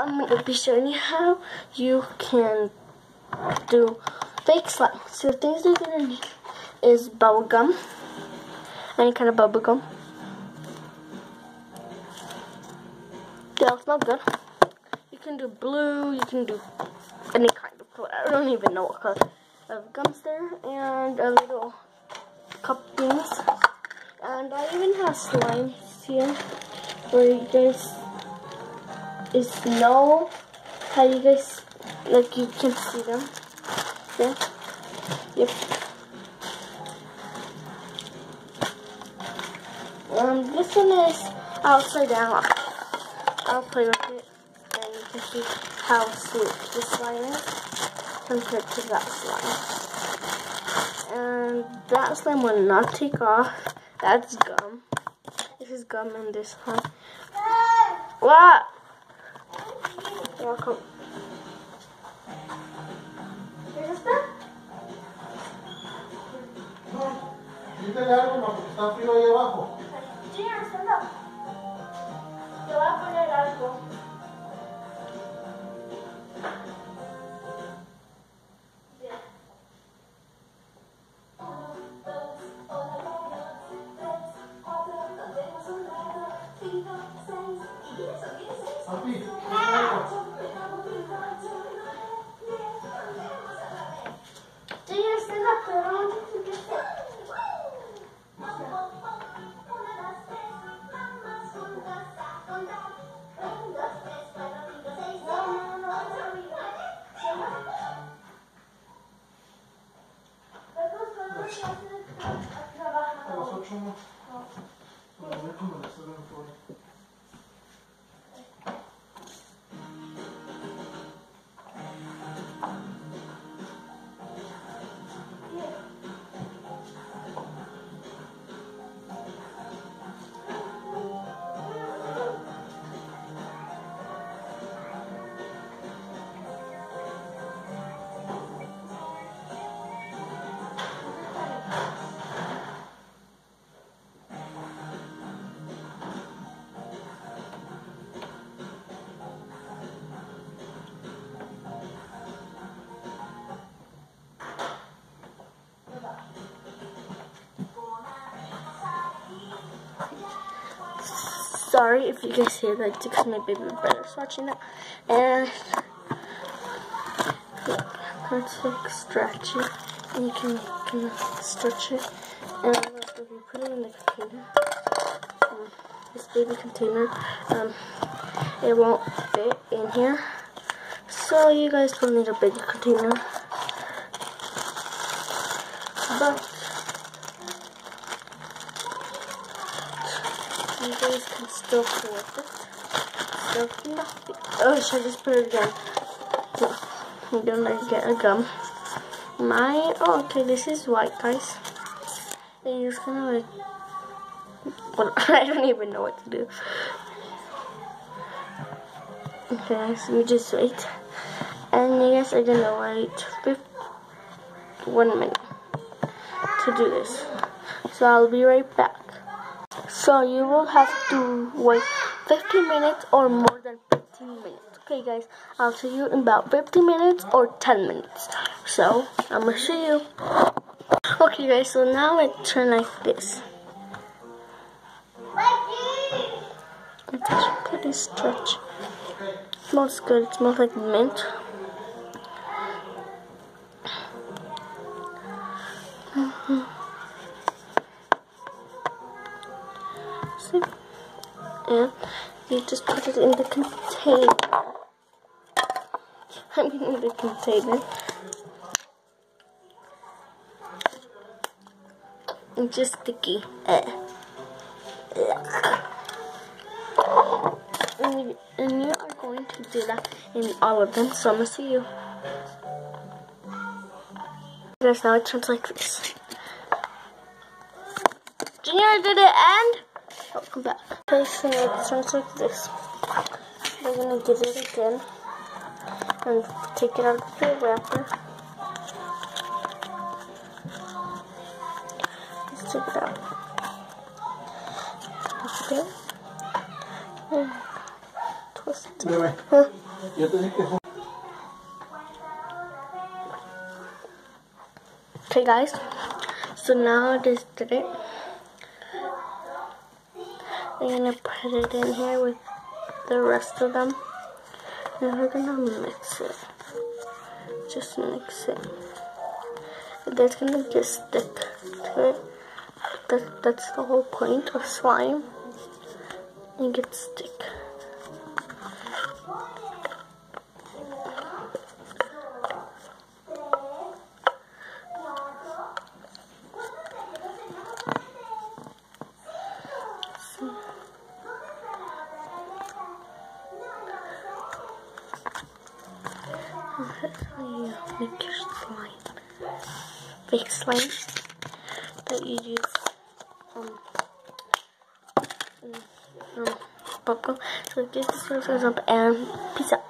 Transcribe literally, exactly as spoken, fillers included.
I'm gonna be showing you how you can do fake slime. So the things you're gonna need is bubble gum, any kind of bubble gum. They all smell good. You can do blue, you can do any kind of color. I don't even know what color of gums there, and a little cup things. And I even have slimes here where you guys is know how you guys like you can see them. Yeah. Yep. Um this one is upside down. I'll play with it and you can see how sweet the slime is compared to that slime. And that slime will not take off. That's gum. This is gum and this one. What? You're welcome. ¿Quieres esto? No, quítale algo, no, porque está frío ahí abajo. Sí, stand up. Te voy a poner algo. Papi, quítale algo. Sí, stand up, pero I want you to get it. A las ocho no. A las ocho me las dan fuera. Sorry if you guys hear that because my baby brother's watching that. And yeah, it's like stretchy. And you can kind of stretch it. And if you put it in the container, um, this baby container, um, it won't fit in here. So you guys will need a bigger container. But you guys can still play with it. So, oh, should I just put it again? No, I'm gonna get a gum. My, oh, okay, this is white, guys. And you're just gonna like, well, I don't even know what to do. Okay, so you just wait. And you guys are gonna wait one minute to do this. So I'll be right back. So you will have to wait fifteen minutes or more than fifteen minutes. Okay guys, I'll see you in about fifteen minutes or ten minutes. So, I'm gonna show you. Okay guys, so now it turned like this. It's pretty stretchy. It smells good, it smells like mint. Mm-hmm. And you just put it in the container. I mean in the container. It's just sticky. Uh. And, you, and you are going to do that in all of them, so I'm gonna see you. Guys, now it turns like this. Junior, did it end? Oh, come back. Okay, so it turns like this. We're gonna get it again and take it out of the wrapper. Let's take it out. Okay. And twist it. Huh? Yo te dije que Okay guys, so now I just did it. I'm gonna put it in here with the rest of them. And we're gonna mix it. Just mix it. That's gonna just stick to it. That, that's the whole point of slime. Make it stick. That's how you make your slime. Fake slime that you use um, um popcorn. So this is up and peace out.